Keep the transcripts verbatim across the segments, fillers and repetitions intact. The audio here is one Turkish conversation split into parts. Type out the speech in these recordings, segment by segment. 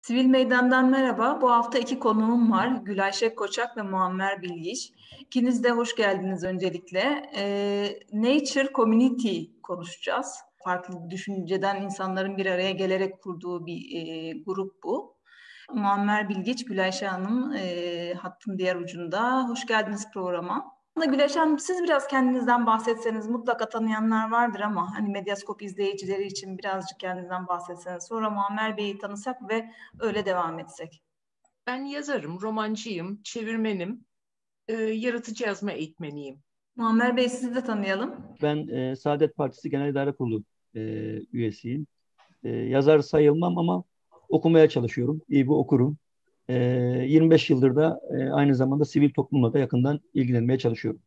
Sivil Meydan'dan merhaba. Bu hafta iki konuğum var. Gülayşe Koçak ve Muammer Bilgiç. İkiniz de hoş geldiniz öncelikle. Ee, Nature Community konuşacağız. Farklı düşünceden insanların bir araya gelerek kurduğu bir e, grup bu. Muammer Bilgiç, Gülayşe Hanım e, hattın diğer ucunda. Hoş geldiniz programa. Gülayşe Hanım, siz biraz kendinizden bahsetseniz, mutlaka tanıyanlar vardır ama hani Medyaskop izleyicileri için birazcık kendinizden bahsetseniz. Sonra Muammer Bey'i tanısak ve öyle devam etsek. Ben yazarım, romancıyım, çevirmenim, e, yaratıcı yazma eğitmeniyim. Muammer Bey, sizi de tanıyalım. Ben e, Saadet Partisi Genel İdare Kurulu e, üyesiyim. E, yazar sayılmam ama okumaya çalışıyorum. İyi bir okurum. E, yirmi beş yıldır da e, aynı zamanda sivil toplumla da yakından ilgilenmeye çalışıyorum.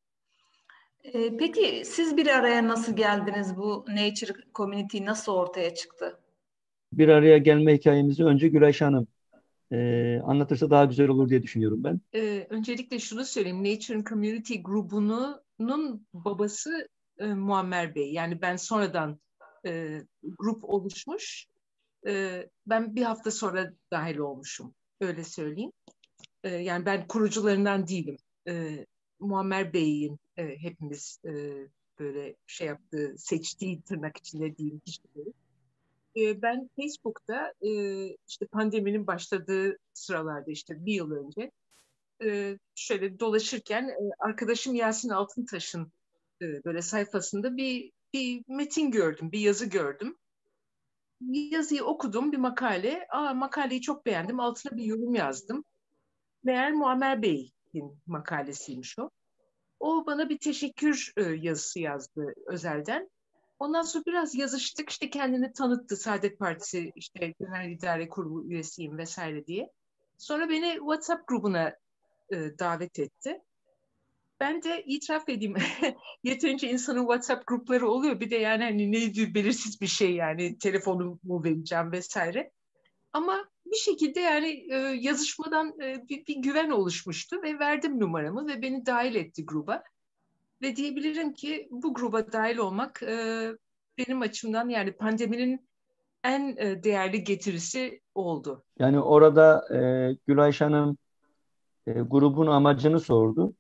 Ee, peki siz bir araya nasıl geldiniz? Bu Nature Community nasıl ortaya çıktı? Bir araya gelme hikayemizi önce Gülayşe Hanım e, anlatırsa daha güzel olur diye düşünüyorum ben. E, öncelikle şunu söyleyeyim, Nature Community grubunun babası e, Muammer Bey. Yani ben sonradan e, grup oluşmuş, e, ben bir hafta sonra dahil olmuşum, öyle söyleyeyim. E, yani ben kurucularından değilim. E, Muammer Bey'in e, hepimiz e, böyle şey yaptığı, seçtiği tırnak içinde diyeyim kişileri. E, ben Facebook'ta e, işte pandeminin başladığı sıralarda işte bir yıl önce e, şöyle dolaşırken e, arkadaşım Yasin Altıntaş'ın e, böyle sayfasında bir, bir metin gördüm, bir yazı gördüm. Yazıyı okudum, bir makale. Aa, makaleyi çok beğendim, altına bir yorum yazdım. Meğer Muammer Bey'in makalesiymiş o. O bana bir teşekkür e, yazısı yazdı özelden. Ondan sonra biraz yazıştık, işte kendini tanıttı, Saadet Partisi işte Genel İdare Kurulu üyesiyim vesaire diye. Sonra beni WhatsApp grubuna e, davet etti. Ben de itiraf edeyim, yeterince insanın WhatsApp grupları oluyor. Bir de yani hani neydi belirsiz bir şey, yani telefonumu vereceğim vesaire. Ama bir şekilde yani e, yazışmadan e, bir, bir güven oluşmuştu ve verdim numaramı ve beni dahil etti gruba. Ve diyebilirim ki bu gruba dahil olmak e, benim açımdan yani pandeminin en e, değerli getirisi oldu. Yani orada e, Gülayşe Hanım e, grubun amacını sordu.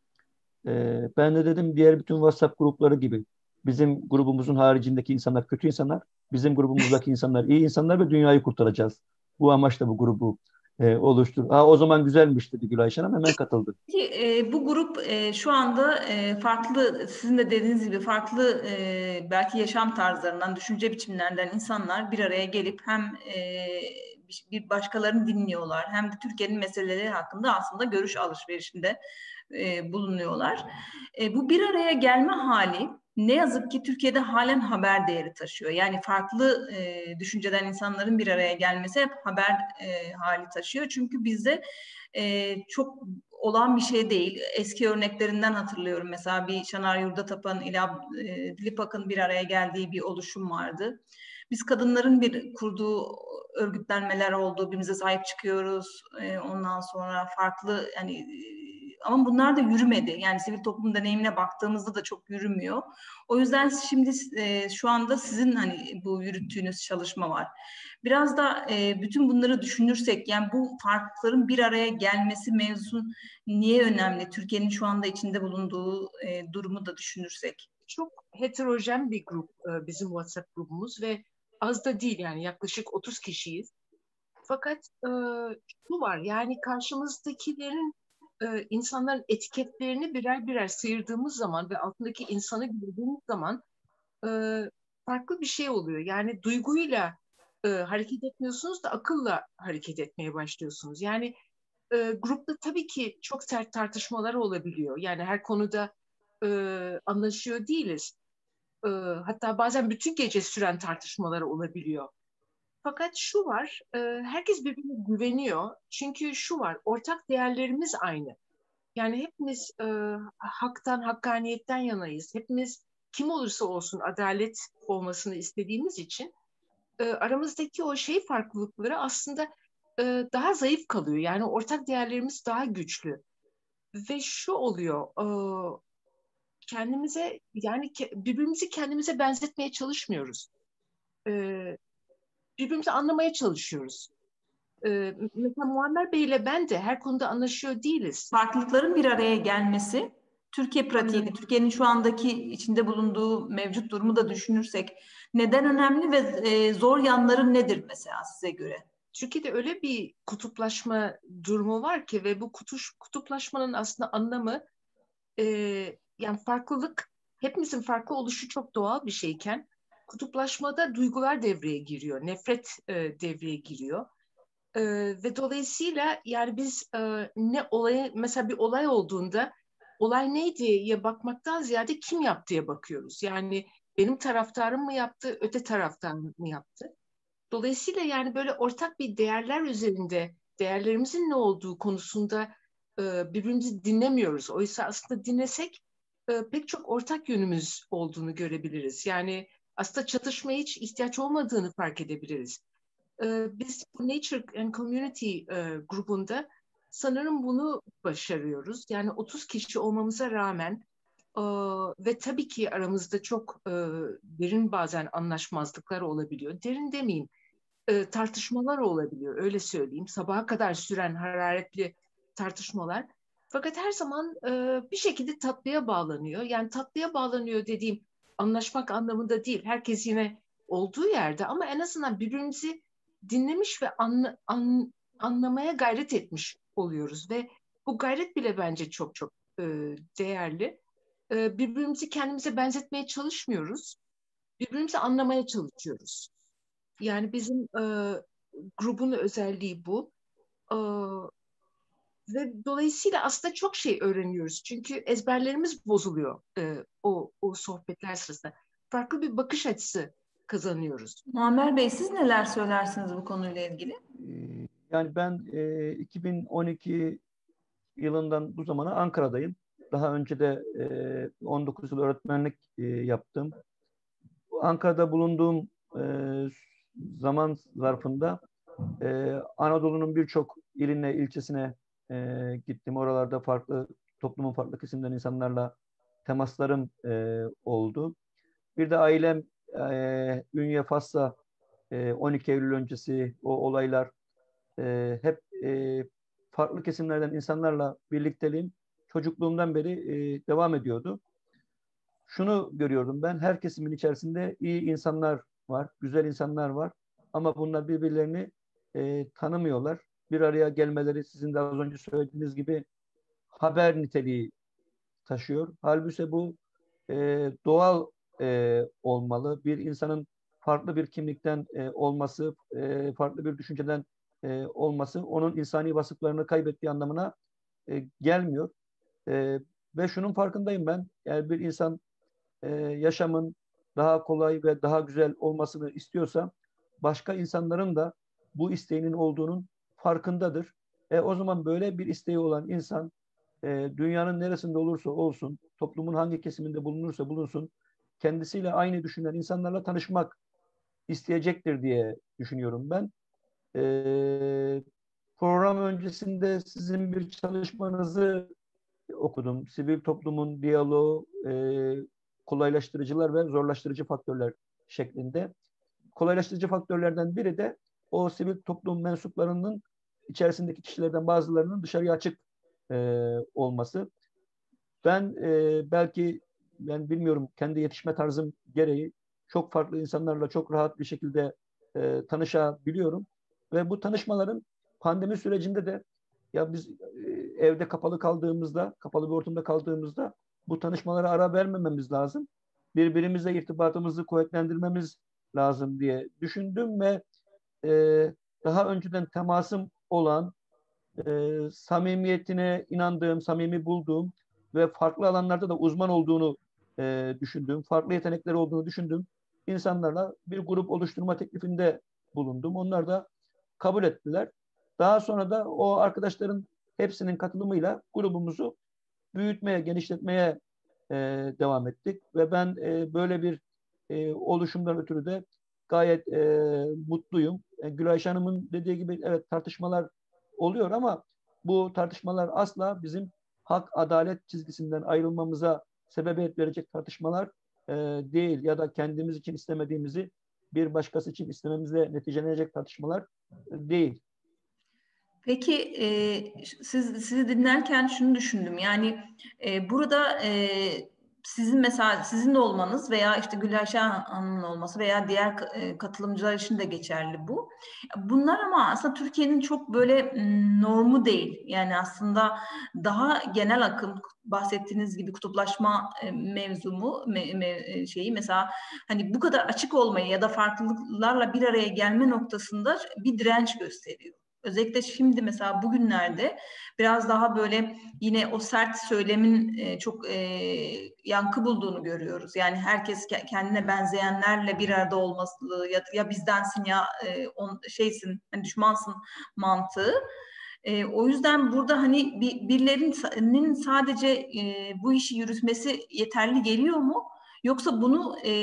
E, ben de dedim diğer bütün WhatsApp grupları gibi. Bizim grubumuzun haricindeki insanlar kötü insanlar. Bizim grubumuzdaki insanlar iyi insanlar ve dünyayı kurtaracağız. Bu amaçla bu grubu e, oluştur. Aa, o zaman güzelmiş dedi Gülayşe Hanım, hemen katıldı. Peki, e, bu grup e, şu anda e, farklı, sizin de dediğiniz gibi farklı e, belki yaşam tarzlarından, düşünce biçimlerinden insanlar bir araya gelip hem e, bir bir başkalarını dinliyorlar hem de Türkiye'nin meseleleri hakkında aslında görüş alışverişinde e, bulunuyorlar. E, bu bir araya gelme hali ne yazık ki Türkiye'de halen haber değeri taşıyor. Yani farklı e, düşünceden insanların bir araya gelmesi hep haber e, hali taşıyor. Çünkü bizde e, çok olan bir şey değil. Eski örneklerinden hatırlıyorum. Mesela bir Şanar Yurdatap'ın ile e, Dilipak'ın bir araya geldiği bir oluşum vardı. Biz kadınların bir kurduğu örgütlenmeler oldu. Birbirimize sahip çıkıyoruz. E, ondan sonra farklı yani e, ama bunlar da yürümedi. Yani sivil toplum deneyimine baktığımızda da çok yürümüyor. O yüzden şimdi e, şu anda sizin hani bu yürüttüğünüz çalışma var. Biraz da e, bütün bunları düşünürsek yani bu farkların bir araya gelmesi mevzu niye önemli? Türkiye'nin şu anda içinde bulunduğu e, durumu da düşünürsek. Çok heterojen bir grup e, bizim WhatsApp grubumuz ve az da değil, yani yaklaşık otuz kişiyiz. Fakat e, şu var, yani karşımızdakilerin e, insanların etiketlerini birer birer sıyırdığımız zaman ve altındaki insanı gördüğümüz zaman e, farklı bir şey oluyor. Yani duyguyla e, hareket etmiyorsunuz da akılla hareket etmeye başlıyorsunuz. Yani e, grupta tabii ki çok sert tartışmalar olabiliyor. Yani her konuda e, anlaşıyor değiliz. E, hatta bazen bütün gece süren tartışmalar olabiliyor. Fakat şu var, e, herkes birbirine güveniyor. Çünkü şu var, ortak değerlerimiz aynı. Yani hepimiz e, haktan, hakkaniyetten yanayız. Hepimiz kim olursa olsun adalet olmasını istediğimiz için e, aramızdaki o şey farklılıkları aslında e, daha zayıf kalıyor. Yani ortak değerlerimiz daha güçlü. Ve şu oluyor, e, kendimize yani ke- birbirimizi kendimize benzetmeye çalışmıyoruz. E, birbirimizi anlamaya çalışıyoruz. Ee, mesela Muammer Bey ile ben de her konuda anlaşıyor değiliz. Farklılıkların bir araya gelmesi, Türkiye pratiğini, Türkiye'nin şu andaki içinde bulunduğu mevcut durumu da düşünürsek neden önemli ve e, zor yanları nedir mesela size göre? Türkiye'de öyle bir kutuplaşma durumu var ki ve bu kutuş, kutuplaşmanın aslında anlamı e, yani farklılık, hepimizin farklı oluşu çok doğal bir şeyken kutuplaşmada duygular devreye giriyor, nefret e, devreye giriyor. E, ve dolayısıyla yani biz e, ne olaya, mesela bir olay olduğunda olay neydiye bakmaktan ziyade kim yaptıya bakıyoruz. Yani benim taraftarım mı yaptı, öte taraftarım mı yaptı? Dolayısıyla yani böyle ortak bir değerler üzerinde, değerlerimizin ne olduğu konusunda e, birbirimizi dinlemiyoruz. Oysa aslında dinlesek e, pek çok ortak yönümüz olduğunu görebiliriz. Yani aslında çatışmaya hiç ihtiyaç olmadığını fark edebiliriz. E, biz Nature and Community e, grubunda sanırım bunu başarıyoruz. Yani otuz kişi olmamıza rağmen e, ve tabii ki aramızda çok e, derin bazen anlaşmazlıklar olabiliyor. Derin demeyeyim, e, tartışmalar olabiliyor, öyle söyleyeyim. Sabaha kadar süren hararetli tartışmalar. Fakat her zaman e, bir şekilde tatlıya bağlanıyor. Yani tatlıya bağlanıyor dediğim anlaşmak anlamında değil. Herkes yine olduğu yerde ama en azından birbirimizi dinlemiş ve anla, an, anlamaya gayret etmiş oluyoruz. Ve bu gayret bile bence çok çok e, değerli. E, birbirimizi kendimize benzetmeye çalışmıyoruz. Birbirimizi anlamaya çalışıyoruz. Yani bizim e, grubun özelliği bu. E, ve dolayısıyla aslında çok şey öğreniyoruz. Çünkü ezberlerimiz bozuluyor e, o, o sohbetler sırasında. Farklı bir bakış açısı kazanıyoruz. Muammer Bey, siz neler söylersiniz bu konuyla ilgili? Ee, Yani ben e, iki bin on iki yılından bu zamana Ankara'dayım. Daha önce de e, on dokuz yıl öğretmenlik e, yaptım. Ankara'da bulunduğum e, zaman zarfında e, Anadolu'nun birçok iline, ilçesine e, gittim. Oralarda farklı toplumun farklı kesimden insanlarla temaslarım e, oldu. Bir de ailem e, Ünye, Fas'ta e, on iki Eylül öncesi o olaylar e, hep e, farklı kesimlerden insanlarla birlikteliğim çocukluğumdan beri e, devam ediyordu. Şunu görüyordum ben, her kesimin içerisinde iyi insanlar var, güzel insanlar var ama bunlar birbirlerini e, tanımıyorlar. Bir araya gelmeleri sizin de az önce söylediğiniz gibi haber niteliği taşıyor. Halbuki bu e, doğal e, olmalı. Bir insanın farklı bir kimlikten e, olması, e, farklı bir düşünceden e, olması onun insani vasıflarını kaybettiği anlamına e, gelmiyor. E, Ve şunun farkındayım ben. Yani bir insan e, yaşamın daha kolay ve daha güzel olmasını istiyorsa başka insanların da bu isteğinin olduğunun farkındadır. E, o zaman böyle bir isteği olan insan e, dünyanın neresinde olursa olsun, toplumun hangi kesiminde bulunursa bulunsun, kendisiyle aynı düşünen insanlarla tanışmak isteyecektir diye düşünüyorum ben. E, Program öncesinde sizin bir çalışmanızı okudum. Sivil toplumun diyaloğu, e, kolaylaştırıcılar ve zorlaştırıcı faktörler şeklinde. Kolaylaştırıcı faktörlerden biri de o sivil toplum mensuplarının içerisindeki kişilerden bazılarının dışarıya açık e, olması. Ben e, belki ben bilmiyorum kendi yetişme tarzım gereği çok farklı insanlarla çok rahat bir şekilde e, tanışabiliyorum ve bu tanışmaların pandemi sürecinde de ya biz e, evde kapalı kaldığımızda, kapalı bir ortamda kaldığımızda bu tanışmalara ara vermememiz lazım. Birbirimizle irtibatımızı kuvvetlendirmemiz lazım diye düşündüm ve e, daha önceden temasım olan, e, samimiyetine inandığım, samimi bulduğum ve farklı alanlarda da uzman olduğunu e, düşündüğüm, farklı yetenekleri olduğunu düşündüğüm insanlarla bir grup oluşturma teklifinde bulundum. Onlar da kabul ettiler. Daha sonra da o arkadaşların hepsinin katılımıyla grubumuzu büyütmeye, genişletmeye e, devam ettik. Ve ben e, böyle bir e, oluşumdan ötürü de gayet e, mutluyum. E, Gülay Hanım'ın dediği gibi evet tartışmalar oluyor ama bu tartışmalar asla bizim hak, adalet çizgisinden ayrılmamıza sebebiyet verecek tartışmalar e, değil ya da kendimiz için istemediğimizi bir başkası için istememizle neticelenecek tartışmalar e, değil. Peki e, siz sizi dinlerken şunu düşündüm. Yani e, burada e, sizin mesela sizin de olmanız veya işte Gülayşe Hanım'ın olması veya diğer e, katılımcılar için de geçerli bu. Bunlar ama aslında Türkiye'nin çok böyle m, normu değil. Yani aslında daha genel akım bahsettiğiniz gibi kutuplaşma e, mevzumu me, me, şeyi mesela hani bu kadar açık olmayı ya da farklılıklarla bir araya gelme noktasında bir direnç gösteriyor. Özellikle şimdi mesela bugünlerde biraz daha böyle yine o sert söylemin e, çok e, yankı bulduğunu görüyoruz. Yani herkes ke- kendine benzeyenlerle bir arada olması ya, ya bizdensin ya e, on, şeysin hani düşmansın mantığı. E, o yüzden burada hani bir, birilerinin sadece e, bu işi yürütmesi yeterli geliyor mu? Yoksa bunu e,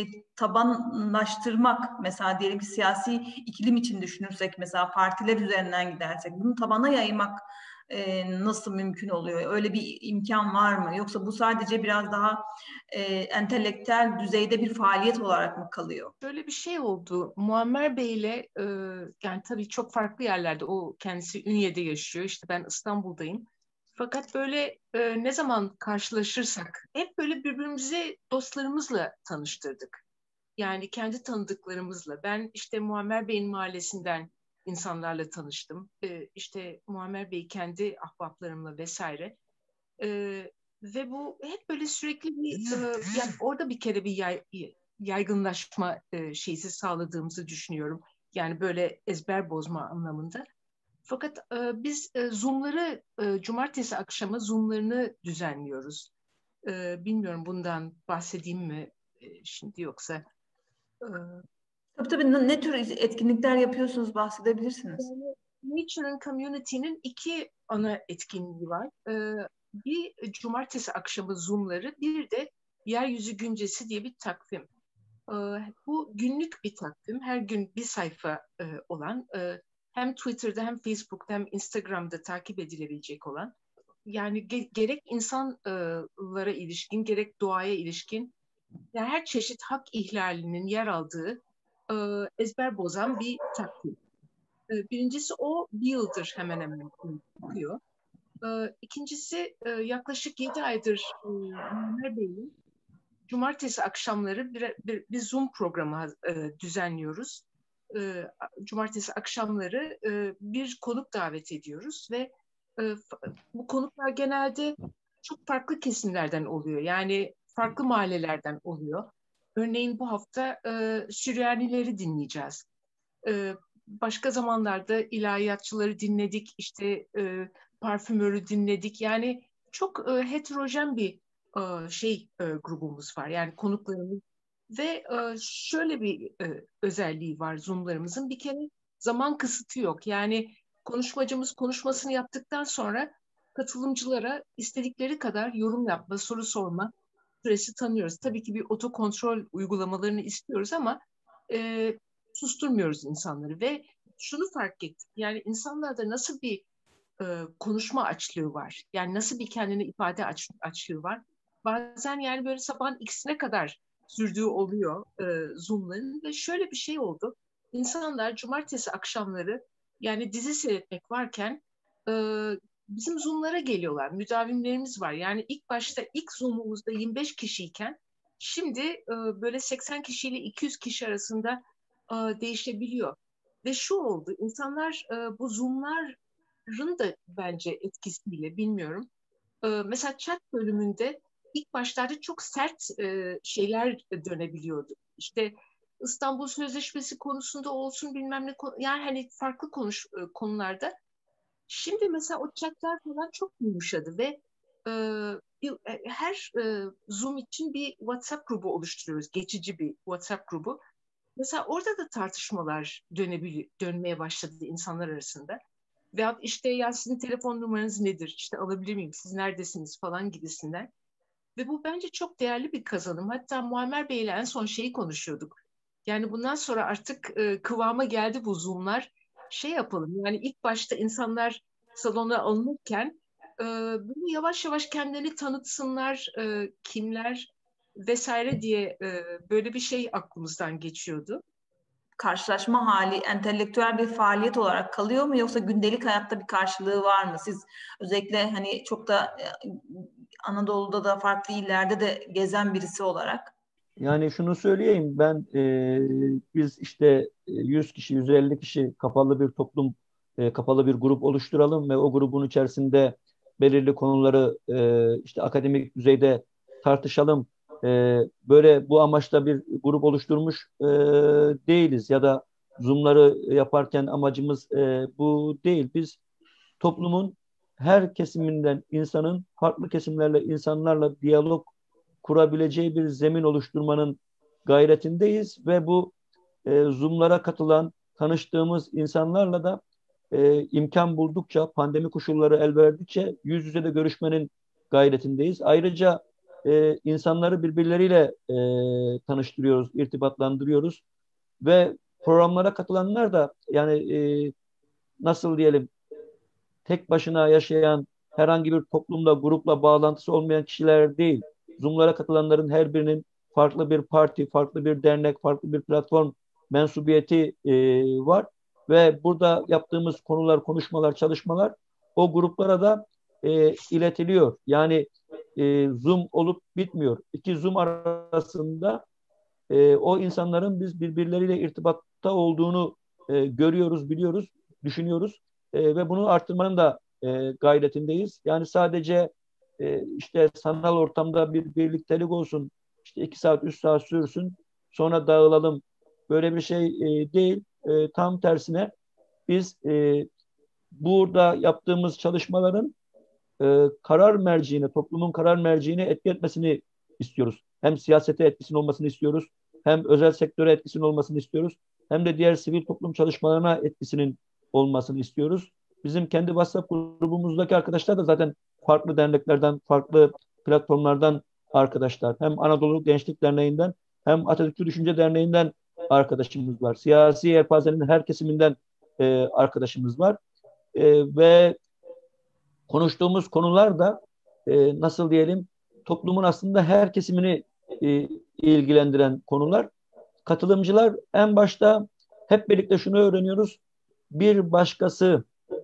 tabanlaştırmak mesela diyelim ki siyasi iklim için düşünürsek mesela partiler üzerinden gidersek bunu tabana yaymak e, nasıl mümkün oluyor? Öyle bir imkan var mı? Yoksa bu sadece biraz daha e, entelektüel düzeyde bir faaliyet olarak mı kalıyor? Şöyle bir şey oldu. Muammer Bey ile e, yani tabii çok farklı yerlerde. O kendisi Ünye'de yaşıyor. İşte ben İstanbul'dayım. Fakat böyle e, ne zaman karşılaşırsak hep böyle birbirimizi dostlarımızla tanıştırdık. Yani kendi tanıdıklarımızla. Ben işte Muammer Bey'in mahallesinden insanlarla tanıştım. E, işte Muammer Bey kendi ahbaplarımla vesaire. E, Ve bu hep böyle sürekli bir e, yani orada bir kere bir yay, yaygınlaşma e, şeysi sağladığımızı düşünüyorum. Yani böyle ezber bozma anlamında. Fakat e, biz e, Zoom'ları e, cumartesi akşamı Zoom'larını düzenliyoruz. E, bilmiyorum bundan bahsedeyim mi e, şimdi yoksa. E, Tabii tabii ne, ne tür etkinlikler yapıyorsunuz bahsedebilirsiniz. Yani Nature and Community'nin iki ana etkinliği var. Ee, bir cumartesi akşamı Zoom'ları, bir de Yeryüzü Güncesi diye bir takvim. Ee, Bu günlük bir takvim. Her gün bir sayfa e, olan, e, hem Twitter'da hem Facebook'ta hem Instagram'da takip edilebilecek olan. Yani ge- gerek insanlara ilişkin, gerek doğaya ilişkin, yani her çeşit hak ihlalinin yer aldığı e, ezber bozan bir takvim. E, Birincisi o bir yıldır hemen hemen çıkıyor. E, İkincisi e, yaklaşık yedi aydır e, Muammer Bey'in cumartesi akşamları bir, bir, bir Zoom programı e, düzenliyoruz. E, Cumartesi akşamları e, bir konuk davet ediyoruz ve e, bu konuklar genelde çok farklı kesimlerden oluyor. Yani farklı mahallelerden oluyor. Örneğin bu hafta e, Süryanileri dinleyeceğiz. E, Başka zamanlarda ilahiyatçıları dinledik, işte e, parfümörü dinledik. Yani çok e, heterojen bir e, şey e, grubumuz var. Yani konuklarımız ve e, şöyle bir e, özelliği var Zoom'larımızın. Bir kere zaman kısıtı yok. Yani konuşmacımız konuşmasını yaptıktan sonra katılımcılara istedikleri kadar yorum yapma, soru sorma süresi tanıyoruz. Tabii ki bir otokontrol uygulamalarını istiyoruz ama e, susturmuyoruz insanları ve şunu fark ettik. Yani insanlarda nasıl bir e, konuşma açlığı var. Yani nasıl bir kendini ifade aç, açlığı var. Bazen yani böyle sabahın ikisine kadar sürdüğü oluyor e, Zoom'ların ve şöyle bir şey oldu. İnsanlar cumartesi akşamları yani dizi seyretmek varken e, bizim Zoom'lara geliyorlar. Müdavimlerimiz var. Yani ilk başta ilk Zoom'umuzda yirmi beş kişiyken şimdi e, böyle seksen kişiyle iki yüz kişi arasında e, değişebiliyor. Ve şu oldu, insanlar e, bu Zoom'ların da bence etkisiyle bilmiyorum. E, mesela chat bölümünde ilk başlarda çok sert e, şeyler dönebiliyordu. İşte İstanbul Sözleşmesi konusunda olsun bilmem ne yani hani farklı konuş e, konularda. Şimdi mesela o chatler falan çok yumuşadı ve e, bir, e, her e, Zoom için bir WhatsApp grubu oluşturuyoruz. Geçici bir WhatsApp grubu. Mesela orada da tartışmalar dönebiliyor, dönmeye başladı insanlar arasında. Veyahut işte ya sizin telefon numaranız nedir? İşte alabilir miyim? Siz neredesiniz falan gibisinden. Ve bu bence çok değerli bir kazanım. Hatta Muammer Bey ile en son şeyi konuşuyorduk. Yani bundan sonra artık e, kıvama geldi bu Zoom'lar. Şey yapalım yani ilk başta insanlar salona alınırken e, böyle yavaş yavaş kendilerini tanıtsınlar, e, kimler vesaire diye e, böyle bir şey aklımızdan geçiyordu. karşılaşma hali entelektüel bir faaliyet olarak kalıyor mu, yoksa gündelik hayatta bir karşılığı var mı? Siz özellikle hani çok da e, Anadolu'da da farklı illerde de gezen birisi olarak. Yani şunu söyleyeyim, ben e, biz işte e, yüz kişi, yüz elli kişi kapalı bir toplum, e, kapalı bir grup oluşturalım ve o grubun içerisinde belirli konuları e, işte akademik düzeyde tartışalım. E, böyle bu amaçla bir grup oluşturmuş e, değiliz ya da Zoom'ları yaparken amacımız e, bu değil. Biz toplumun her kesiminden insanın farklı kesimlerle, insanlarla diyalog kurabileceği bir zemin oluşturmanın gayretindeyiz ve bu e, Zoom'lara katılan, tanıştığımız insanlarla da e, imkan buldukça, pandemi koşulları el verdikçe yüz yüze de görüşmenin gayretindeyiz. Ayrıca e, insanları birbirleriyle e, tanıştırıyoruz, irtibatlandırıyoruz ve programlara katılanlar da yani e, nasıl diyelim, tek başına yaşayan, herhangi bir toplumla, grupla bağlantısı olmayan kişiler değil. Zoom'lara katılanların her birinin farklı bir parti, farklı bir dernek, farklı bir platform mensubiyeti e, var. Ve burada yaptığımız konular, konuşmalar, çalışmalar o gruplara da e, iletiliyor. Yani e, Zoom olup bitmiyor. İki Zoom arasında e, o insanların biz birbirleriyle irtibatta olduğunu e, görüyoruz, biliyoruz, düşünüyoruz. E, ve bunu arttırmanın da e, gayretindeyiz. Yani sadece e, işte sanal ortamda bir birliktelik olsun, işte iki saat, üç saat sürsün, sonra dağılalım. Böyle bir şey e, değil. E, tam tersine biz e, burada yaptığımız çalışmaların e, karar merciğine, toplumun karar merciğine etki etmesini istiyoruz. Hem siyasete etkisinin olmasını istiyoruz, hem özel sektöre etkisinin olmasını istiyoruz, hem de diğer sivil toplum çalışmalarına etkisinin olmasını istiyoruz. Bizim kendi WhatsApp grubumuzdaki arkadaşlar da zaten farklı derneklerden, farklı platformlardan arkadaşlar. Hem Anadolu Gençlik Derneği'nden hem Atatürkçü Düşünce Derneği'nden arkadaşımız var. Siyasi yelpazenin her kesiminden e, arkadaşımız var. E, ve konuştuğumuz konular da e, nasıl diyelim, toplumun aslında her kesimini e, ilgilendiren konular. Katılımcılar en başta hep birlikte şunu öğreniyoruz. Bir başkası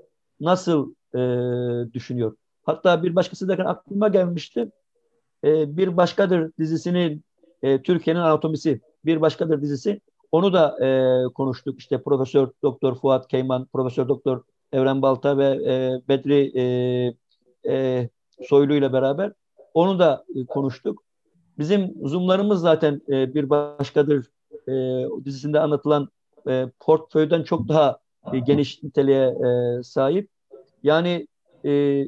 nasıl e, düşünüyor? Hatta bir başkası derken aklıma gelmişti. E, Bir Başkadır dizisinin e, Türkiye'nin Anatomisi Bir Başkadır dizisi. Onu da e, konuştuk. İşte Profesör Doktor Fuat Keyman, Profesör Doktor Evren Balta ve e, Bedri e, e, Soylu ile beraber onu da e, konuştuk. Bizim Zoom'larımız zaten e, Bir Başkadır e, dizisinde anlatılan e, portföyden çok daha e, geniş niteliğe e, sahip. Yani e,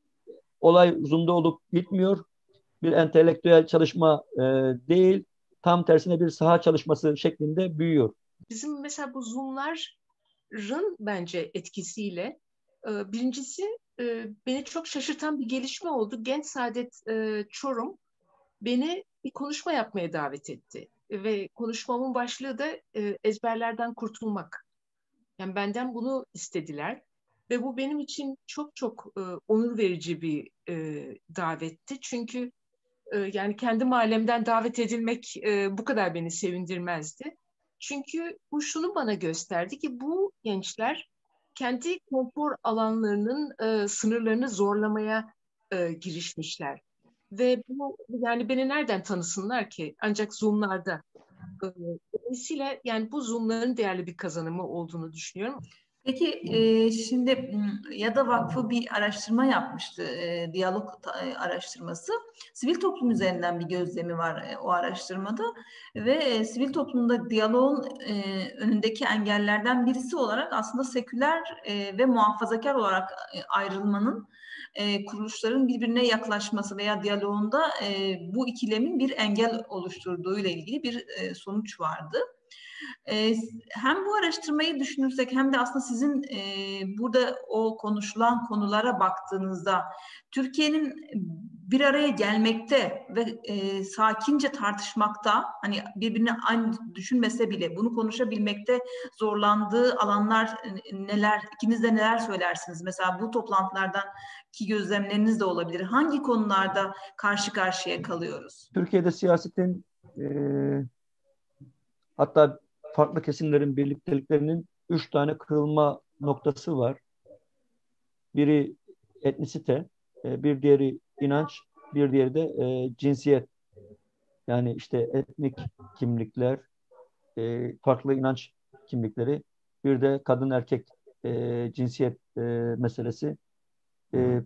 olay Zoom'da olup bitmiyor, bir entelektüel çalışma e, değil, tam tersine bir saha çalışması şeklinde büyüyor. Bizim mesela bu Zoom'ların bence etkisiyle e, birincisi e, beni çok şaşırtan bir gelişme oldu. Genç Saadet e, Çorum beni bir konuşma yapmaya davet etti. Ve konuşmamın başlığı da e, ezberlerden kurtulmak. Yani benden bunu istediler. Ve bu benim için çok çok e, onur verici bir e, davetti. Çünkü e, yani kendi mahallemden davet edilmek e, bu kadar beni sevindirmezdi. Çünkü bu şunu bana gösterdi ki bu gençler kendi konfor alanlarının e, sınırlarını zorlamaya e, girişmişler. Ve bu yani beni nereden tanısınlar ki? Ancak Zoom'larda. E, Dolayısıyla yani bu Zoom'ların değerli bir kazanımı olduğunu düşünüyorum. Peki e, şimdi YADA Vakfı bir araştırma yapmıştı, e, diyalog e, araştırması. Sivil toplum üzerinden bir gözlemi var e, o araştırmada ve e, sivil toplumda diyaloğun e, önündeki engellerden birisi olarak aslında seküler e, ve muhafazakar olarak e, ayrılmanın, e, kuruluşların birbirine yaklaşması veya diyaloğunda e, bu ikilemin bir engel oluşturduğu ile ilgili bir e, sonuç vardı. Ee, hem bu araştırmayı düşünürsek hem de aslında sizin e, burada o konuşulan konulara baktığınızda Türkiye'nin bir araya gelmekte ve e, sakince tartışmakta, hani birbirini aynı düşünmese bile bunu konuşabilmekte zorlandığı alanlar neler? İkiniz de neler söylersiniz? Mesela bu toplantılardan ki gözlemleriniz de olabilir. Hangi konularda karşı karşıya kalıyoruz? Türkiye'de siyasetin e, hatta farklı kesimlerin birlikteliklerinin üç tane kırılma noktası var. Biri etnisite, e, bir diğeri inanç, bir diğeri de e, cinsiyet. Yani işte etnik kimlikler, e, farklı inanç kimlikleri, bir de kadın erkek e, cinsiyet e, meselesi. E,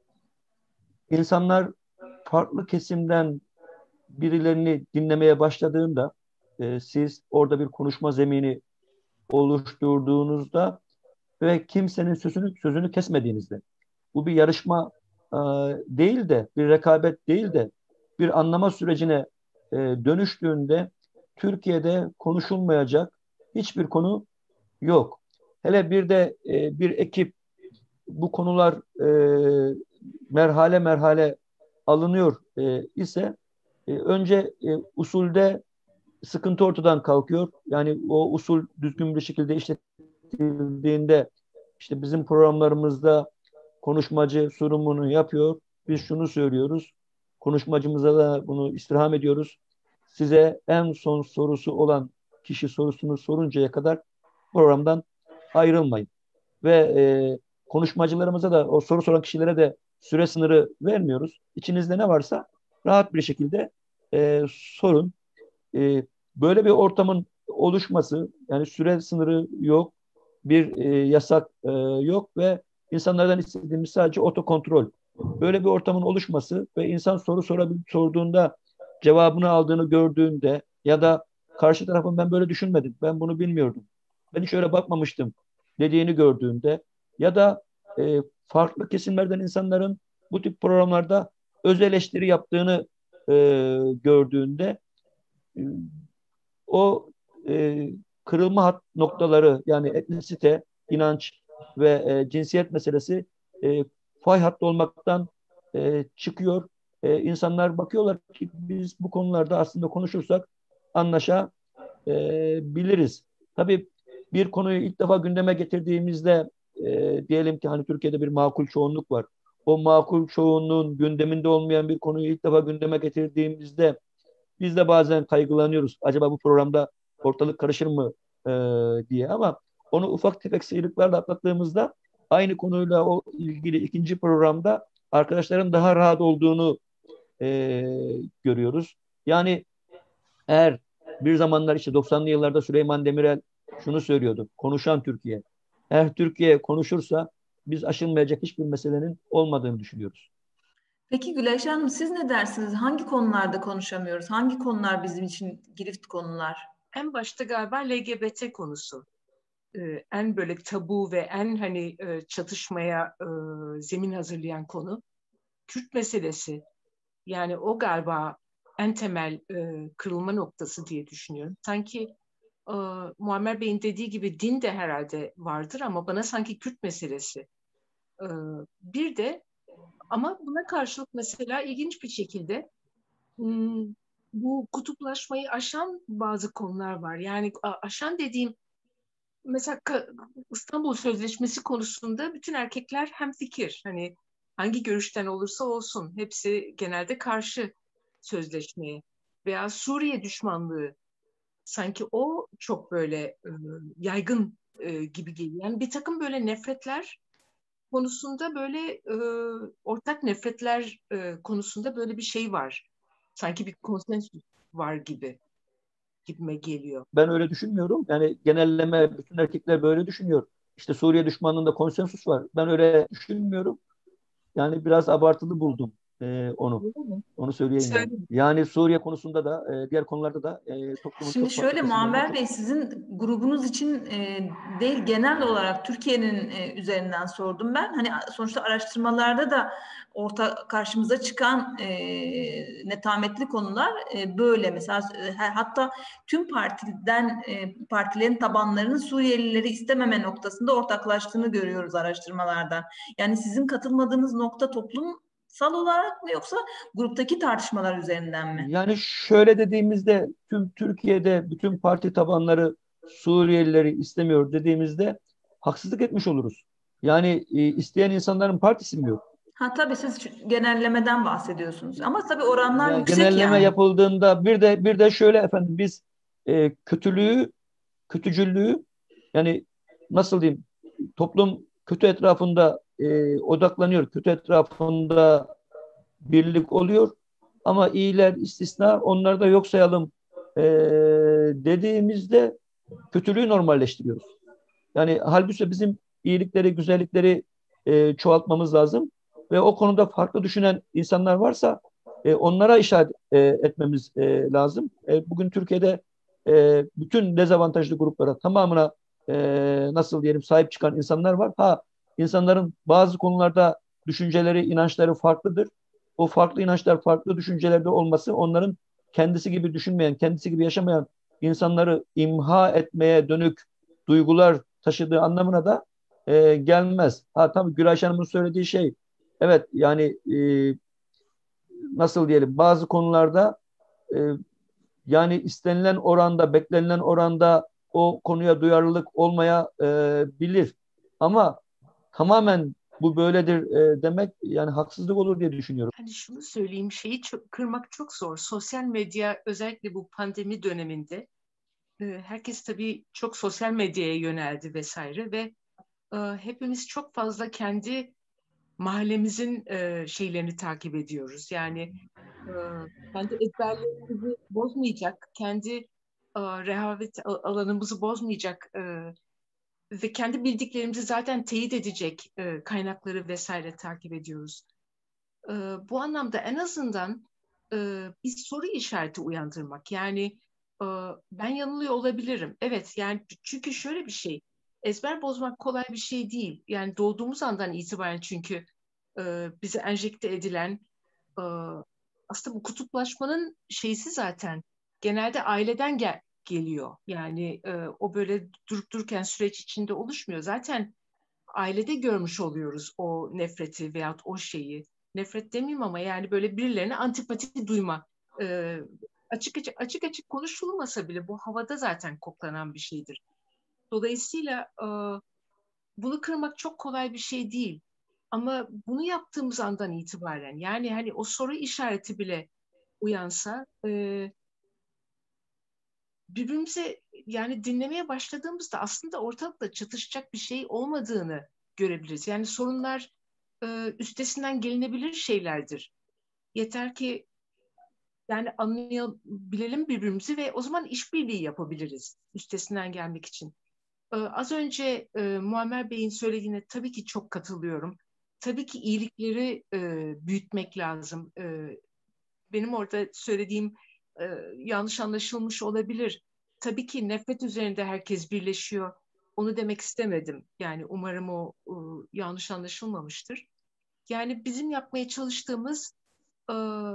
insanlar farklı kesimden birilerini dinlemeye başladığında e, siz orada bir konuşma zemini oluşturduğunuzda ve kimsenin sözünü sözünü kesmediğinizde, bu bir yarışma e, değil de, bir rekabet değil de bir anlama sürecine e, dönüştüğünde Türkiye'de konuşulmayacak hiçbir konu yok. Hele bir de e, bir ekip bu konular e, merhale merhale alınıyor e, ise e, önce e, usulde sıkıntı ortadan kalkıyor. Yani o usul düzgün bir şekilde işletildiğinde işte bizim programlarımızda konuşmacı sunumunu yapıyor. Biz şunu söylüyoruz. Konuşmacımıza da bunu istirham ediyoruz. Size en son sorusu olan kişi sorusunu soruncaya kadar programdan ayrılmayın. Ve e, konuşmacılarımıza da o soru soran kişilere de süre sınırı vermiyoruz. İçinizde ne varsa rahat bir şekilde e, sorun. E, böyle bir ortamın oluşması, yani süre sınırı yok, bir e, yasak e, yok ve insanlardan istediğimiz sadece otokontrol. Böyle bir ortamın oluşması ve insan soru sorabil sorduğunda cevabını aldığını gördüğünde ya da karşı tarafın ben böyle düşünmedim, ben bunu bilmiyordum, ben hiç öyle bakmamıştım dediğini gördüğünde ya da e, farklı kesimlerden insanların bu tip programlarda öz eleştiri yaptığını e, gördüğünde e, o e, kırılma hat noktaları, yani etnisite, inanç ve e, cinsiyet meselesi e, fay hattı olmaktan e, çıkıyor. E, insanlar bakıyorlar ki biz bu konularda aslında konuşursak anlaşabiliriz. Tabii bir konuyu ilk defa gündeme getirdiğimizde e, diyelim ki hani Türkiye'de bir makul çoğunluk var. O makul çoğunluğun gündeminde olmayan bir konuyu ilk defa gündeme getirdiğimizde biz de bazen kaygılanıyoruz. Acaba bu programda ortalık karışır mı e, diye, ama onu ufak tefek sıyrıklarla atlattığımızda aynı konuyla o ilgili ikinci programda arkadaşların daha rahat olduğunu e, görüyoruz. Yani eğer bir zamanlar işte doksanlı yıllarda Süleyman Demirel şunu söylüyordu. Konuşan Türkiye. Eğer Türkiye konuşursa biz aşılmayacak hiçbir meselenin olmadığını düşünüyoruz. Peki Gülayşe Hanım, siz ne dersiniz? Hangi konularda konuşamıyoruz? Hangi konular bizim için girift konular? En başta galiba L G B T konusu. Ee, en böyle tabu ve en hani e, çatışmaya e, zemin hazırlayan konu. Kürt meselesi. Yani o galiba en temel e, kırılma noktası diye düşünüyorum. Sanki e, Muammer Bey'in dediği gibi din de herhalde vardır ama bana sanki Kürt meselesi. E, bir de ama buna karşılık mesela ilginç bir şekilde hmm, bu kutuplaşmayı aşan bazı konular var. Yani a- aşan dediğim mesela Ka- İstanbul Sözleşmesi konusunda bütün erkekler hemfikir. Hani hangi görüşten olursa olsun hepsi genelde karşı sözleşmeye. Veya Suriye düşmanlığı sanki o çok böyle e, yaygın e, gibi geliyor. Yani bir takım böyle nefretler konusunda böyle e, ortak nefretler e, konusunda böyle bir şey var. Sanki bir konsensüs var gibi gibime geliyor. Ben öyle düşünmüyorum. Yani genelleme bütün erkekler böyle düşünüyor. İşte Suriye düşmanlığında konsensus var. Ben öyle düşünmüyorum. Yani biraz abartılı buldum e, onu. Öyle mi? Onu söyleyeyim yani. Söyleyeyim. Yani Suriye konusunda da e, diğer konularda da e, toplumun Şimdi çok farklı şöyle kesimlerinde Muammer çok. Bey, sizin grubunuz için e, değil, genel olarak Türkiye'nin e, üzerinden sordum ben. Hani sonuçta araştırmalarda da orta karşımıza çıkan e, netametli konular e, böyle. Mesela e, hatta tüm partiden e, partilerin tabanlarının Suriyelileri istememe noktasında ortaklaştığını görüyoruz araştırmalardan. Yani sizin katılmadığınız nokta toplumsal olarak mı, yoksa gruptaki tartışmalar üzerinden mi? Yani şöyle dediğimizde tüm Türkiye'de bütün parti tabanları Suriyelileri istemiyor dediğimizde haksızlık etmiş oluruz. Yani e, isteyen insanların partisi mi yok? Ha tabii, siz şu genellemeden bahsediyorsunuz. Ama tabii oranlar Yani yüksek genelleme yani. yapıldığında bir de bir de şöyle efendim biz e, kötülüğü kötücüllüğü, yani nasıl diyeyim, toplum kötü etrafında e, odaklanıyor, kötü etrafında birlik oluyor ama iyiler istisna, onları da yok sayalım e, dediğimizde kötülüğü normalleştiriyoruz. Yani halbuki bizim iyilikleri, güzellikleri e, çoğaltmamız lazım ve o konuda farklı düşünen insanlar varsa e, onlara işaret e, etmemiz e, lazım. E, bugün Türkiye'de e, bütün dezavantajlı gruplara tamamına e, nasıl diyelim sahip çıkan insanlar var. Ha, insanların bazı konularda düşünceleri, inançları farklıdır. O farklı inançlar, farklı düşüncelerde olması onların kendisi gibi düşünmeyen, kendisi gibi yaşamayan insanları imha etmeye dönük duygular taşıdığı anlamına da e, gelmez. Ha tabii Gülayşe Hanım'ın söylediği şey, evet yani e, nasıl diyelim, bazı konularda e, yani istenilen oranda, beklenilen oranda o konuya duyarlılık olmaya e, bilir. Ama tamamen bu böyledir e, demek yani haksızlık olur diye düşünüyorum. Hani şunu söyleyeyim, şeyi çok, kırmak çok zor. Sosyal medya özellikle bu pandemi döneminde e, herkes tabii çok sosyal medyaya yöneldi vesaire ve e, hepimiz çok fazla kendi mahallemizin e, şeylerini takip ediyoruz. Yani e, kendi ezberlerimizi bozmayacak, kendi e, rehavet alanımızı bozmayacak e, ve kendi bildiklerimizi zaten teyit edecek e, kaynakları vesaire takip ediyoruz. E, bu anlamda en azından e, bir soru işareti uyandırmak. Yani e, ben yanılıyor olabilirim. Evet, yani çünkü şöyle bir şey, ezber bozmak kolay bir şey değil. Yani doğduğumuz andan itibaren çünkü e, bize enjekte edilen e, aslında bu kutuplaşmanın şeysi zaten genelde aileden gel geliyor. Yani e, o böyle durup dururken süreç içinde oluşmuyor. Zaten ailede görmüş oluyoruz o nefreti veyahut o şeyi. Nefret demeyeyim ama yani böyle birilerine antipati duyma. E, açık açık açık açık konuşulmasa bile bu havada zaten koklanan bir şeydir. Dolayısıyla e, bunu kırmak çok kolay bir şey değil. Ama bunu yaptığımız andan itibaren yani hani o soru işareti bile uyansa e, birbirimize yani dinlemeye başladığımızda aslında ortalıkta çatışacak bir şey olmadığını görebiliriz. Yani sorunlar e, üstesinden gelinebilir şeylerdir. Yeter ki yani anlayabilelim birbirimizi ve o zaman işbirliği yapabiliriz üstesinden gelmek için. Ee, az önce e, Muammer Bey'in söylediğine tabii ki çok katılıyorum. Tabii ki iyilikleri e, büyütmek lazım. E, benim orada söylediğim e, yanlış anlaşılmış olabilir. Tabii ki nefret üzerinde herkes birleşiyor. Onu demek istemedim. Yani umarım o e, yanlış anlaşılmamıştır. Yani bizim yapmaya çalıştığımız e,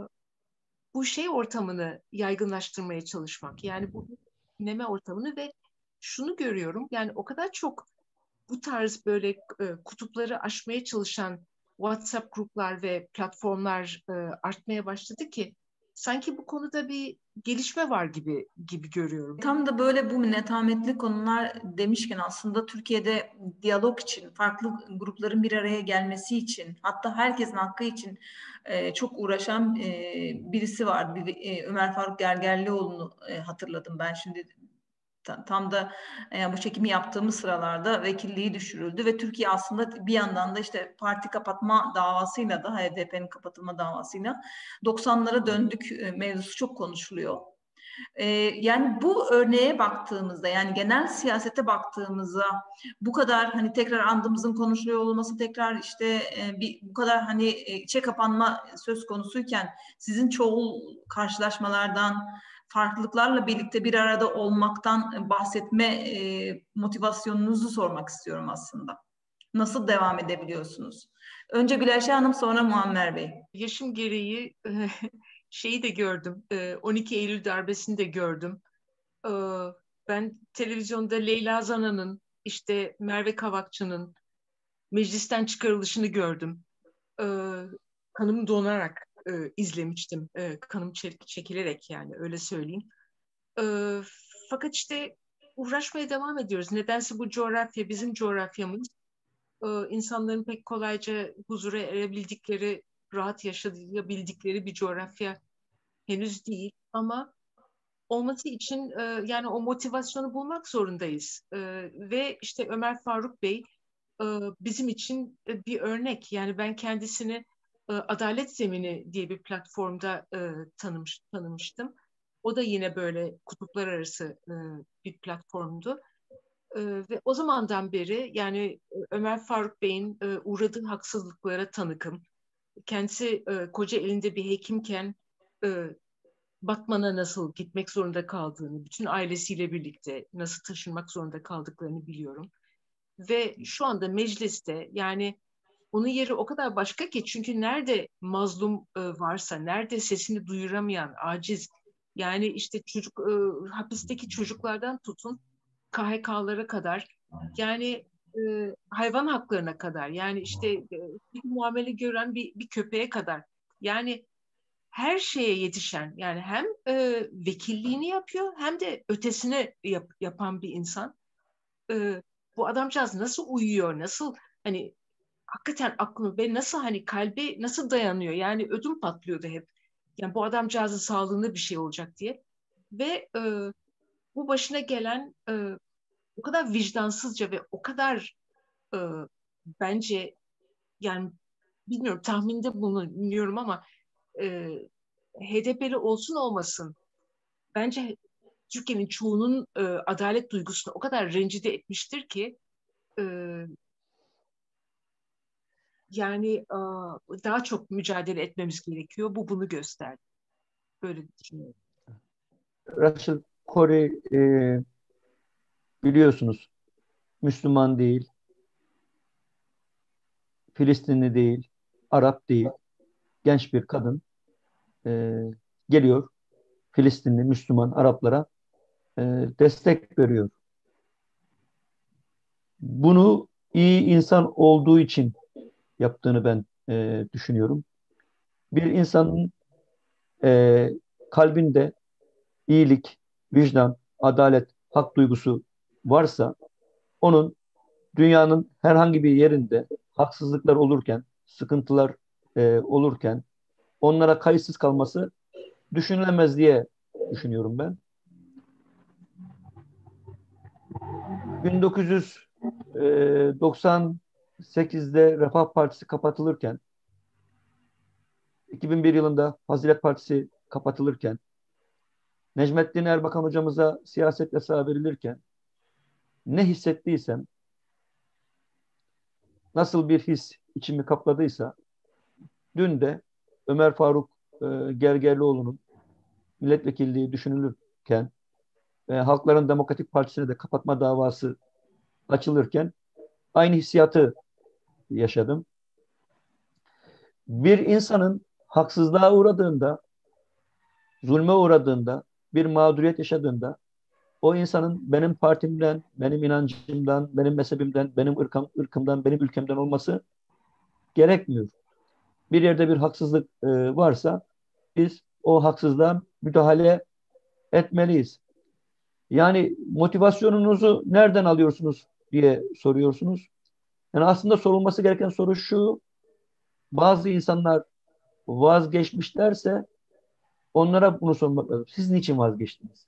bu şey ortamını yaygınlaştırmaya çalışmak. Yani bu dinleme ortamını ve şunu görüyorum. Yani o kadar çok bu tarz böyle e, kutupları aşmaya çalışan WhatsApp gruplar ve platformlar e, artmaya başladı ki sanki bu konuda bir gelişme var gibi gibi görüyorum. Tam da böyle bu netametli konular demişken aslında Türkiye'de diyalog için, farklı grupların bir araya gelmesi için, hatta herkesin hakkı için e, çok uğraşan e, birisi var. Bir, e, Ömer Faruk Gergerlioğlu'nu e, hatırladım ben şimdi. Tam da e, bu çekimi yaptığımız sıralarda vekilliği düşürüldü ve Türkiye aslında bir yandan da işte parti kapatma davasıyla da H D P'nin kapatılma davasıyla doksanlara döndük e, mevzusu çok konuşuluyor. E, yani bu örneğe baktığımızda yani genel siyasete baktığımızda bu kadar hani tekrar andımızın konuşuluyor olması, tekrar işte e, bir bu kadar hani e, içe kapanma söz konusuyken sizin çoğul karşılaşmalardan, farklılıklarla birlikte bir arada olmaktan bahsetme e, motivasyonunuzu sormak istiyorum aslında. Nasıl devam edebiliyorsunuz? Önce Gülayşe Hanım, sonra Muammer Bey. Yaşım gereği e, şeyi de gördüm. E, on iki Eylül darbesini de gördüm. E, ben televizyonda Leyla Zana'nın, işte Merve Kavakçı'nın meclisten çıkarılışını gördüm. E, kanım donarak e, izlemiştim. E, kanım çekilerek yani öyle söyleyeyim. E, fakat işte uğraşmaya devam ediyoruz. Nedense bu coğrafya bizim coğrafyamız. E, insanların pek kolayca huzura erebildikleri, rahat yaşayabildikleri bir coğrafya henüz değil. Ama olması için e, yani o motivasyonu bulmak zorundayız. E, ve işte Ömer Faruk Bey e, bizim için e, bir örnek. Yani ben kendisini e, Adalet Zemini diye bir platformda e, tanımış, tanımıştım. O da yine böyle kutuplar arası e, bir platformdu. E, ve o zamandan beri yani e, Ömer Faruk Bey'in e, uğradığı haksızlıklara tanıkım. Kendisi e, Kocaeli'nde bir hekimken e, Batman'a nasıl gitmek zorunda kaldığını, bütün ailesiyle birlikte nasıl taşınmak zorunda kaldıklarını biliyorum. Ve şu anda mecliste yani onun yeri o kadar başka ki çünkü nerede mazlum e, varsa, nerede sesini duyuramayan, aciz, yani işte çocuk e, hapisteki çocuklardan tutun K H K'lara kadar, yani e, hayvan haklarına kadar, yani işte e, bir muamele gören bir, bir köpeğe kadar, yani her şeye yetişen, yani hem e, vekilliğini yapıyor hem de ötesini yap, yapan bir insan. E, bu adamcağız nasıl uyuyor, nasıl hani hakikaten aklım ve nasıl hani kalbi nasıl dayanıyor? Yani ödüm patlıyordu hep. Yani bu adamcağızın sağlığında bir şey olacak diye. Ve e, bu başına gelen e, o kadar vicdansızca ve o kadar e, bence yani bilmiyorum tahminde bulunuyorum ama e, H D P'li olsun olmasın bence Türkiye'nin çoğunun e, adalet duygusunu o kadar rencide etmiştir ki e, yani e, daha çok mücadele etmemiz gerekiyor. Bu bunu gösterdi. Böyle düşünüyorum. Rachel Corrie e, biliyorsunuz Müslüman değil, Filistinli değil, Arap değil, genç bir kadın e, geliyor Filistinli, Müslüman Araplara e, destek veriyor. Bunu iyi insan olduğu için yaptığını ben e, düşünüyorum. Bir insanın e, kalbinde iyilik, vicdan, adalet, hak duygusu varsa onun dünyanın herhangi bir yerinde haksızlıklar olurken, sıkıntılar e, olurken onlara kayıtsız kalması düşünülemez diye düşünüyorum ben. bin dokuz yüz doksan sekizde Refah Partisi kapatılırken, iki bin bir yılında Fazilet Partisi kapatılırken, Necmettin Erbakan hocamıza siyaset yasağı verilirken ne hissettiysem, nasıl bir his içimi kapladıysa dün de Ömer Faruk e, Gergerlioğlu'nun milletvekilliği düşünülürken ve Halkların Demokratik Partisi'ne de kapatma davası açılırken aynı hissiyatı yaşadım. Bir insanın haksızlığa uğradığında, zulme uğradığında, bir mağduriyet yaşadığında o insanın benim partimden, benim inancımdan, benim mezhebimden, benim ırkım, ırkımdan, benim ülkemden olması gerekmiyor. Bir yerde bir haksızlık e, varsa biz o haksızlığa müdahale etmeliyiz. Yani motivasyonunuzu nereden alıyorsunuz diye soruyorsunuz. Yani aslında sorulması gereken soru şu: bazı insanlar vazgeçmişlerse onlara bunu sormak lazım. Siz niçin vazgeçtiniz?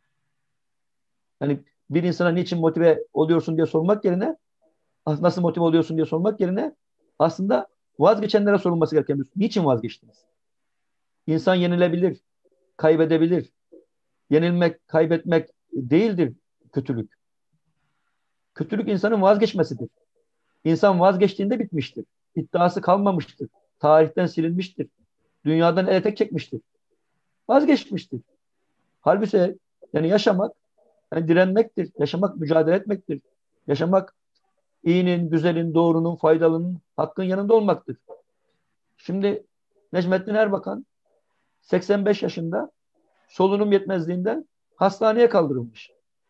Yani bir insana niçin motive oluyorsun diye sormak yerine, nasıl motive oluyorsun diye sormak yerine aslında vazgeçenlere sorulması gereken bir soru. Niçin vazgeçtiniz? İnsan yenilebilir, kaybedebilir. Yenilmek, kaybetmek değildir kötülük. Kötülük insanın vazgeçmesidir. İnsan vazgeçtiğinde bitmiştir. İddiası kalmamıştır. Tarihten silinmiştir. Dünyadan ele tek çekmiştir. Vazgeçmiştir. Halbuki yani yaşamak, yani direnmektir. Yaşamak mücadele etmektir. Yaşamak iyinin, güzelin, doğrunun, faydalının, hakkın yanında olmaktır. Şimdi Necmettin Erbakan seksen beş yaşında solunum yetmezliğinden hastaneye kaldırılmış.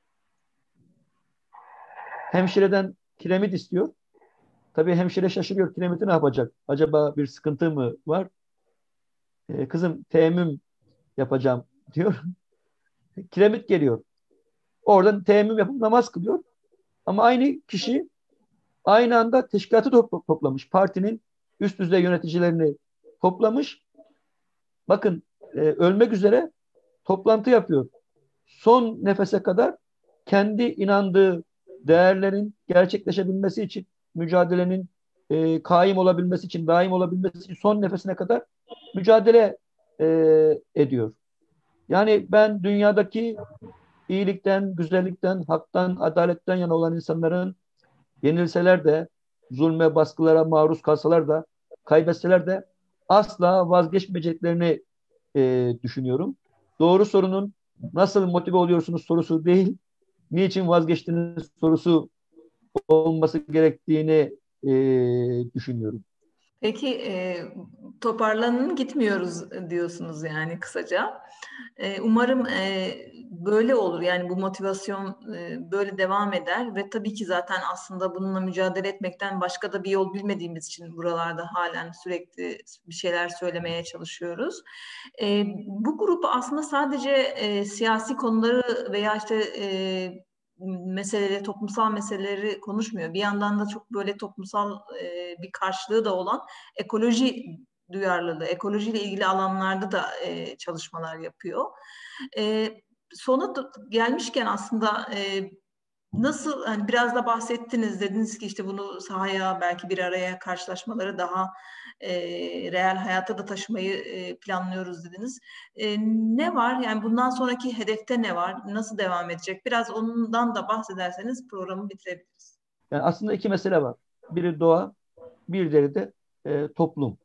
Hemşireden kiremit istiyor. Tabii hemşire şaşırıyor. Kiremiti ne yapacak? Acaba bir sıkıntı mı var? Ee, kızım teyemmüm yapacağım diyor. Kiremit geliyor. Oradan teyemmüm yapıp namaz kılıyor. Ama aynı kişi aynı anda teşkilatı topla- toplamış. Partinin üst düzey yöneticilerini toplamış. Bakın e, ölmek üzere toplantı yapıyor. son nefese kadar kendi inandığı değerlerin gerçekleşebilmesi için, mücadelenin e, kaim olabilmesi için, daim olabilmesi için son nefesine kadar mücadele e, ediyor. Yani ben dünyadaki iyilikten, güzellikten, haktan, adaletten yana olan insanların yenilseler de, zulme, baskılara maruz kalsalar da, kaybetseler de asla vazgeçmeyeceklerini e, düşünüyorum. Doğru sorunun nasıl motive oluyorsunuz sorusu değil, niçin vazgeçtiğiniz sorusu olması gerektiğini e, düşünüyorum. Peki e, toparlanın gitmiyoruz diyorsunuz yani kısaca. E, umarım e, böyle olur yani bu motivasyon e, böyle devam eder ve tabii ki zaten aslında bununla mücadele etmekten başka da bir yol bilmediğimiz için buralarda halen sürekli bir şeyler söylemeye çalışıyoruz. E, bu grup aslında sadece e, siyasi konuları veya işte e, meseleleri, toplumsal meseleleri konuşmuyor. Bir yandan da çok böyle toplumsal e, bir karşılığı da olan ekoloji duyarlılığı, ekolojiyle ilgili alanlarda da e, çalışmalar yapıyor. E, sona da gelmişken aslında e, nasıl, hani biraz da bahsettiniz, dediniz ki işte bunu sahaya belki bir araya karşılaşmaları daha e, reel hayata da taşımayı e, planlıyoruz dediniz. E, ne var yani bundan sonraki hedefte ne var? Nasıl devam edecek? Biraz ondan da bahsederseniz programı bitirebiliriz. Yani aslında iki mesele var. Biri doğa, bir diğeri de e, toplum.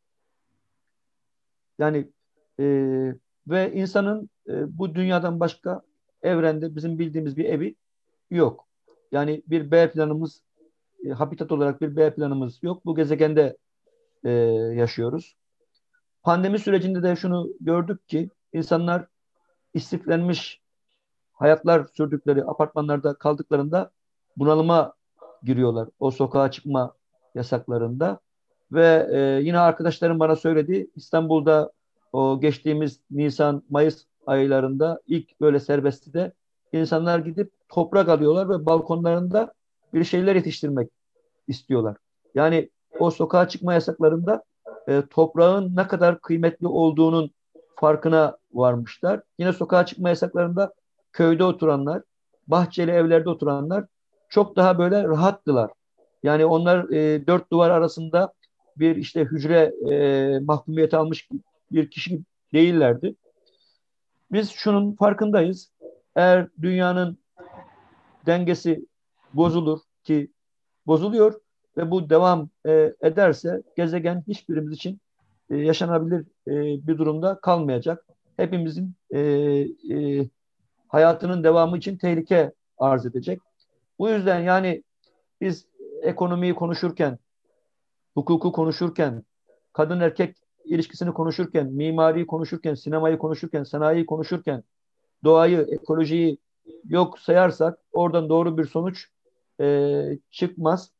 Yani e, ve insanın e, bu dünyadan başka evrende bizim bildiğimiz bir evi yok. Yani bir B planımız, e, habitat olarak bir B planımız yok. Bu gezegende e, yaşıyoruz. Pandemi sürecinde de şunu gördük ki insanlar istiflenmiş hayatlar sürdükleri apartmanlarda kaldıklarında bunalıma giriyorlar. O sokağa çıkma yasaklarında. Ve e, yine arkadaşlarım bana söyledi, İstanbul'da o geçtiğimiz Nisan, Mayıs aylarında ilk böyle serbestti de insanlar gidip toprak alıyorlar ve balkonlarında bir şeyler yetiştirmek istiyorlar. Yani o sokağa çıkma yasaklarında e, toprağın ne kadar kıymetli olduğunun farkına varmışlar. Yine sokağa çıkma yasaklarında köyde oturanlar, bahçeli evlerde oturanlar çok daha böyle rahattılar. Yani onlar e, dört duvar arasında bir işte hücre e, mahkumiyeti almış bir kişi değillerdi. Biz şunun farkındayız. Eğer dünyanın dengesi bozulur ki bozuluyor ve bu devam e, ederse gezegen hiçbirimiz için e, yaşanabilir e, bir durumda kalmayacak. Hepimizin e, e, hayatının devamı için tehlike arz edecek. Bu yüzden yani biz ekonomiyi konuşurken, hukuku konuşurken, kadın erkek ilişkisini konuşurken, mimariyi konuşurken, sinemayı konuşurken, sanayiyi konuşurken, doğayı, ekolojiyi yok sayarsak oradan doğru bir sonuç e, çıkmaz.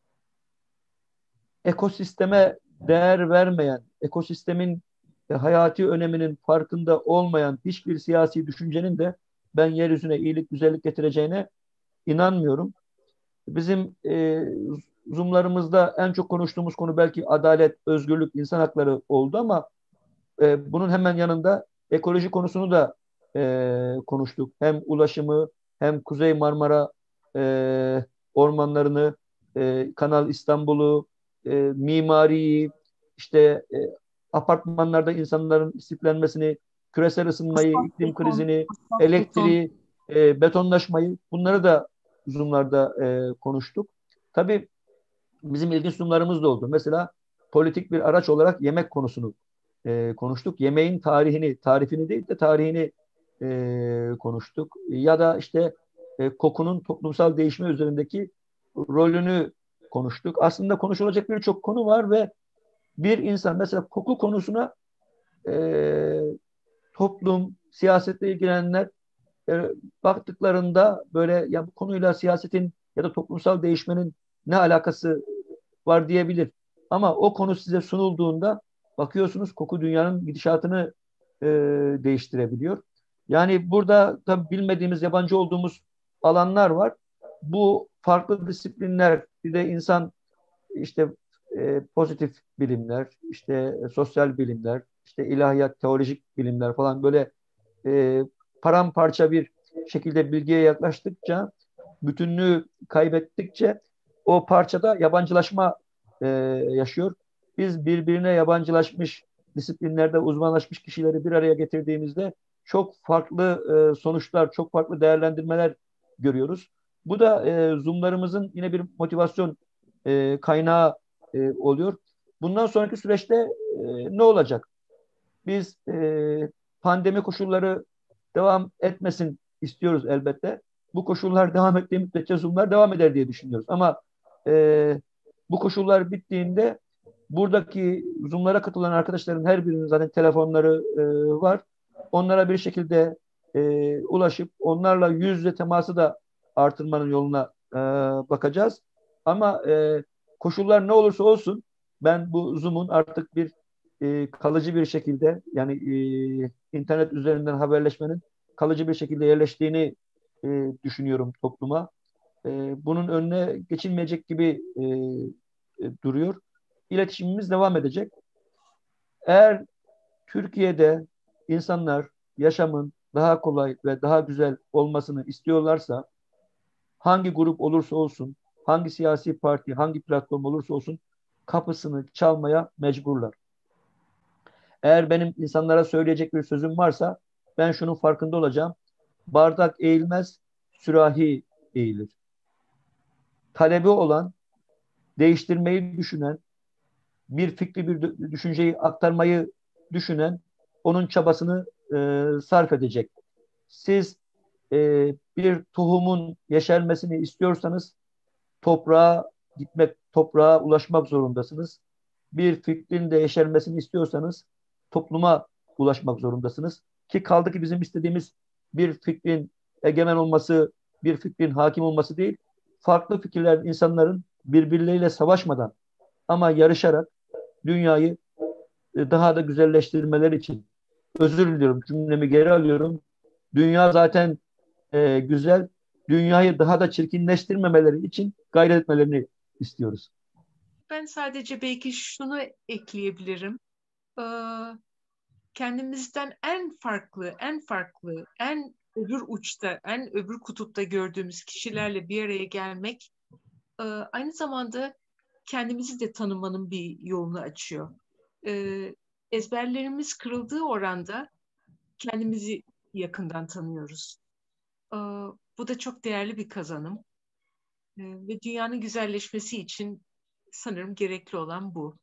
Ekosisteme değer vermeyen, ekosistemin e, hayati öneminin farkında olmayan hiçbir siyasi düşüncenin de ben yeryüzüne iyilik, güzellik getireceğine inanmıyorum. Bizim e, Zoom'larımızda en çok konuştuğumuz konu belki adalet, özgürlük, insan hakları oldu ama e, bunun hemen yanında ekoloji konusunu da e, konuştuk. Hem ulaşımı hem Kuzey Marmara e, ormanlarını, e, Kanal İstanbul'u, e, mimariyi, işte e, apartmanlarda insanların istiflenmesini, küresel ısınmayı, Asfalt, iklim beton, krizini, asfalt, beton. elektriği, e, betonlaşmayı bunları da Zoom'larda e, konuştuk. Tabii bizim ilginç sunumlarımız da oldu. Mesela politik bir araç olarak yemek konusunu e, konuştuk. Yemeğin tarihini, tarifini değil de tarihini e, konuştuk. Ya da işte e, kokunun toplumsal değişme üzerindeki rolünü konuştuk. Aslında konuşulacak birçok konu var ve bir insan mesela koku konusuna e, toplum, siyasetle ilgilenenler e, baktıklarında böyle ya bu konuyla siyasetin ya da toplumsal değişmenin ne alakası var diyebilir. Ama o konu size sunulduğunda bakıyorsunuz koku dünyanın gidişatını e, değiştirebiliyor. Yani burada tabii bilmediğimiz, yabancı olduğumuz alanlar var. Bu farklı disiplinler, bir de insan işte e, pozitif bilimler, işte e, sosyal bilimler, işte ilahiyat, teolojik bilimler falan böyle e, paramparça bir şekilde bilgiye yaklaştıkça, bütünlüğü kaybettikçe o parçada yabancılaşma e, yaşıyor. Biz birbirine yabancılaşmış, disiplinlerde uzmanlaşmış kişileri bir araya getirdiğimizde çok farklı e, sonuçlar, çok farklı değerlendirmeler görüyoruz. Bu da e, Zoom'larımızın yine bir motivasyon e, kaynağı e, oluyor. Bundan sonraki süreçte e, ne olacak? Biz e, pandemi koşulları devam etmesin istiyoruz elbette. Bu koşullar devam ettiği müddetçe Zoom'lar devam eder diye düşünüyoruz. Ama e, bu koşullar bittiğinde buradaki Zoom'lara katılan arkadaşların her birinin zaten telefonları e, var. Onlara bir şekilde e, ulaşıp onlarla yüz yüze teması da artırmanın yoluna e, bakacağız. Ama e, koşullar ne olursa olsun ben bu Zoom'un artık bir e, kalıcı bir şekilde yani e, internet üzerinden haberleşmenin kalıcı bir şekilde yerleştiğini e, düşünüyorum topluma. E, bunun önüne geçilmeyecek gibi e, e, duruyor. İletişimimiz devam edecek. Eğer Türkiye'de insanlar yaşamın daha kolay ve daha güzel olmasını istiyorlarsa hangi grup olursa olsun, hangi siyasi parti, hangi platform olursa olsun kapısını çalmaya mecburlar. Eğer benim insanlara söyleyecek bir sözüm varsa ben şunun farkında olacağım. Bardak eğilmez, sürahi eğilir. Talebi olan, değiştirmeyi düşünen, bir fikri, bir düşünceyi aktarmayı düşünen onun çabasını e, sarf edecek. Siz e, bir tohumun yeşermesini istiyorsanız toprağa gitmek, toprağa ulaşmak zorundasınız. Bir fikrin de yeşermesini istiyorsanız topluma ulaşmak zorundasınız. Ki kaldı ki bizim istediğimiz bir fikrin egemen olması, bir fikrin hakim olması değil, farklı fikirler insanların birbirleriyle savaşmadan ama yarışarak dünyayı daha da güzelleştirmeleri için. Özür diliyorum, cümlemi geri alıyorum. Dünya zaten e, güzel. Dünyayı daha da çirkinleştirmemeleri için gayret etmelerini istiyoruz. Ben sadece belki şunu ekleyebilirim. Ee, kendimizden en farklı, en farklı, en öbür uçta, en öbür kutupta gördüğümüz kişilerle bir araya gelmek e, aynı zamanda kendimizi de tanımanın bir yolunu açıyor. Ee, ezberlerimiz kırıldığı oranda kendimizi yakından tanıyoruz. Ee, bu da çok değerli bir kazanım. Ee, ve dünyanın güzelleşmesi için sanırım gerekli olan bu.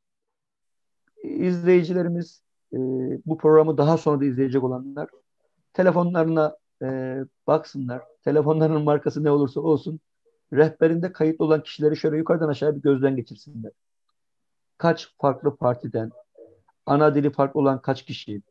İzleyicilerimiz, e, bu programı daha sonra da izleyecek olanlar telefonlarına e, baksınlar. Telefonlarının markası ne olursa olsun rehberinde kayıtlı olan kişileri şöyle yukarıdan aşağı bir gözden geçirsinler. Kaç farklı partiden, ana dili farklı olan kaç kişi,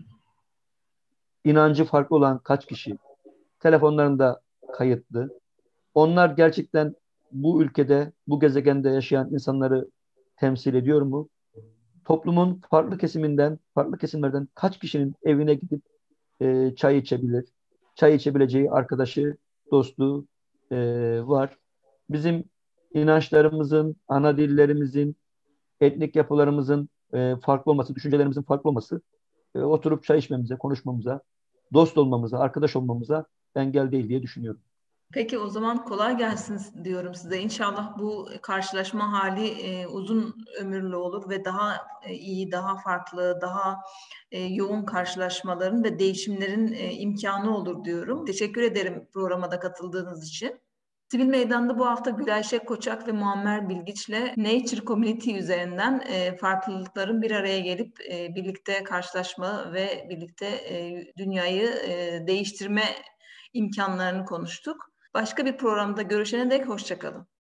inancı farklı olan kaç kişi telefonlarında kayıtlı. Onlar gerçekten bu ülkede, bu gezegende yaşayan insanları temsil ediyor mu? Toplumun farklı kesiminden, farklı kesimlerden kaç kişinin evine gidip e, çay içebilir? Çay içebileceği arkadaşı, dostu e, var. Bizim inançlarımızın, ana dillerimizin, etnik yapılarımızın e, farklı olması, düşüncelerimizin farklı olması e, oturup çay içmemize, konuşmamıza, dost olmamıza, arkadaş olmamıza engel değil diye düşünüyorum. Peki o zaman kolay gelsin diyorum size. İnşallah bu karşılaşma hali e, uzun ömürlü olur ve daha e, iyi, daha farklı, daha e, yoğun karşılaşmaların ve değişimlerin e, imkanı olur diyorum. Teşekkür ederim programa da katıldığınız için. Sivil Meydan'da bu hafta Gülayşe Koçak ve Muammer Bilgiç'le Nature Community üzerinden e, farklılıkların bir araya gelip e, birlikte karşılaşma ve birlikte e, dünyayı e, değiştirme imkanlarını konuştuk. Başka bir programda görüşene dek hoşça kalın.